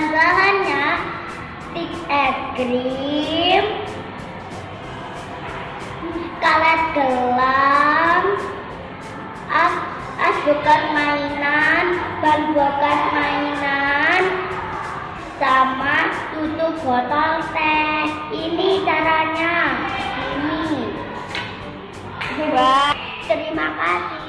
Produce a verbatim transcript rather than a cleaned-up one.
Bahan-bahannya stick es krim, karet gelang, as, as bekas mainan, ban bekas mainan, sama tutup botol teh. Ini caranya. Ini. Terima kasih.